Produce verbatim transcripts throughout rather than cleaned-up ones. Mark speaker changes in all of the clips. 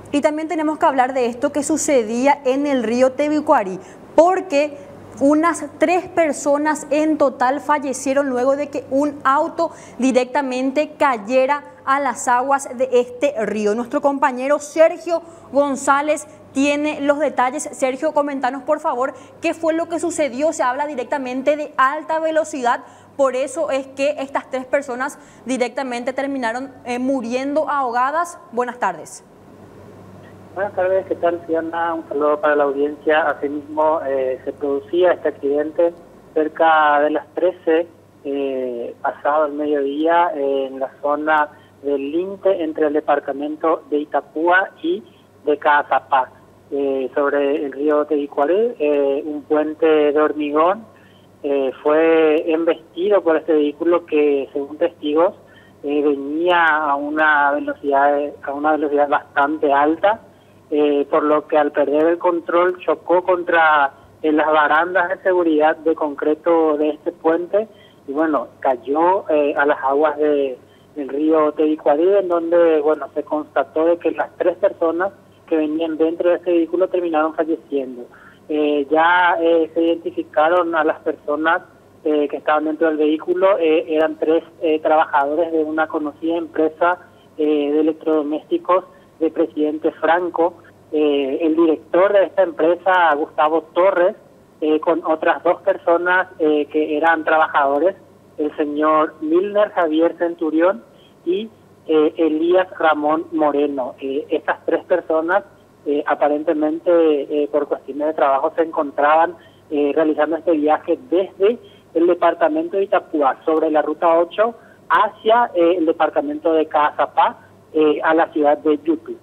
Speaker 1: Y también tenemos que hablar de esto que sucedía en el río Tebicuari, porque unas tres personas en total fallecieron luego de que un auto directamente cayera a las aguas de este río. Nuestro compañero Sergio González tiene los detalles. Sergio, comentanos por favor qué fue lo que sucedió. Se habla directamente de alta velocidad, por eso es que estas tres personas directamente terminaron eh, muriendo ahogadas. Buenas tardes.
Speaker 2: Buenas tardes, ¿qué tal, Fiona? Un saludo para la audiencia. Asimismo, eh, se producía este accidente cerca de las trece, eh, pasado el mediodía, eh, en la zona del límite entre el departamento de Itapúa y de Caazapá, eh, sobre el río Tebicuari. Eh, un puente de hormigón eh, fue embestido por este vehículo que, según testigos, eh, venía a una velocidad, a una velocidad bastante alta. Eh, por lo que al perder el control chocó contra eh, las barandas de seguridad de concreto de este puente y bueno, cayó eh, a las aguas de, del río Tebicuari, en donde bueno, se constató de que las tres personas que venían dentro de este vehículo terminaron falleciendo. Eh, ya eh, se identificaron a las personas eh, que estaban dentro del vehículo, eh, eran tres eh, trabajadores de una conocida empresa eh, de electrodomésticos de Presidente Franco, eh, el director de esta empresa, Gustavo Torres, eh, con otras dos personas eh, que eran trabajadores, el señor Milner Javier Centurión y eh, Elías Ramón Moreno. Eh, estas tres personas eh, aparentemente eh, por cuestiones de trabajo se encontraban eh, realizando este viaje desde el departamento de Itapúa sobre la ruta ocho hacia eh, el departamento de Caazapá, Eh, a la ciudad de Yutu.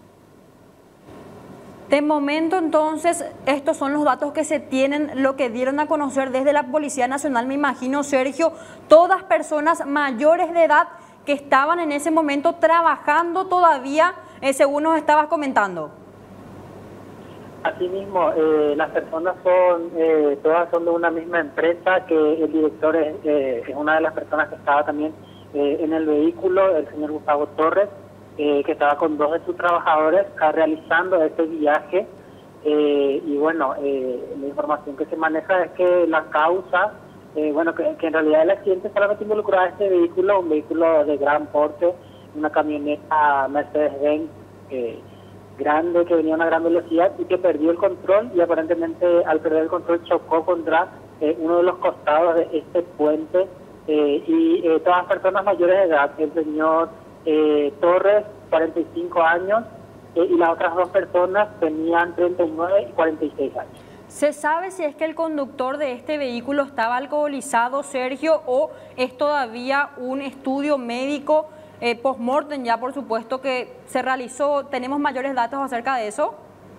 Speaker 1: De momento, entonces, estos son los datos que se tienen, lo que dieron a conocer desde la Policía Nacional, me imagino, Sergio, todas personas mayores de edad que estaban en ese momento trabajando todavía, eh, según nos estabas comentando.
Speaker 2: Asimismo, eh, las personas son, eh, todas son de una misma empresa, que el director es, eh, es una de las personas que estaba también eh, en el vehículo, el señor Gustavo Torres, eh, que estaba con dos de sus trabajadores ah, realizando este viaje. Eh, y bueno, eh, la información que se maneja es que la causa, eh, bueno, que, que en realidad el accidente solamente involucraba a este vehículo, un vehículo de gran porte, una camioneta Mercedes-Benz eh, grande que venía a una gran velocidad y que perdió el control, y aparentemente al perder el control chocó contra eh, uno de los costados de este puente, eh, y eh, todas personas mayores de edad, el señor eh, Torres, cuarenta y cinco años, eh, y las otras dos personas tenían treinta y nueve y cuarenta y seis años.
Speaker 1: ¿Se sabe si es que el conductor de este vehículo estaba alcoholizado, Sergio, o es todavía un estudio médico eh, post-mortem? Ya por supuesto que se realizó. ¿Tenemos mayores datos acerca de eso?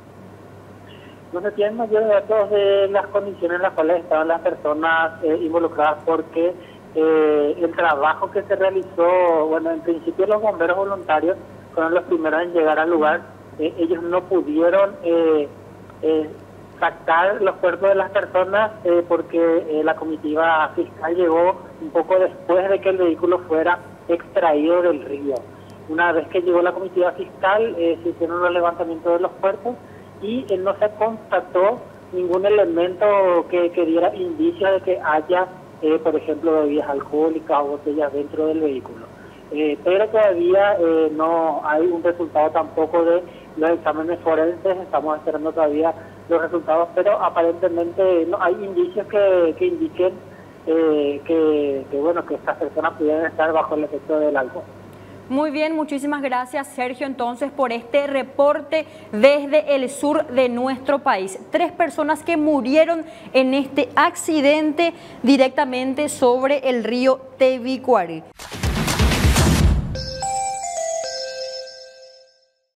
Speaker 2: No se tienen mayores datos de las condiciones en las cuales estaban las personas eh, involucradas, porque eh, el trabajo que se realizó, bueno, en principio los bomberos voluntarios fueron los primeros en llegar al lugar. Eh, ellos no pudieron eh, eh, sacar los cuerpos de las personas eh, porque eh, la comitiva fiscal llegó un poco después de que el vehículo fuera extraído del río. Una vez que llegó la comitiva fiscal, eh, se hicieron los levantamientos de los cuerpos y eh, no se constató ningún elemento que, que diera indicio de que haya, eh, por ejemplo, bebidas alcohólicas o botellas dentro del vehículo. Eh, pero todavía eh, no hay un resultado tampoco de los exámenes forenses, estamos esperando todavía los resultados, pero aparentemente no hay indicios que, que indiquen eh, que, que, bueno, que estas personas pudieran estar bajo el efecto del alcohol.
Speaker 1: Muy bien, muchísimas gracias, Sergio, entonces, por este reporte desde el sur de nuestro país. Tres personas que murieron en este accidente directamente sobre el río Tebicuari.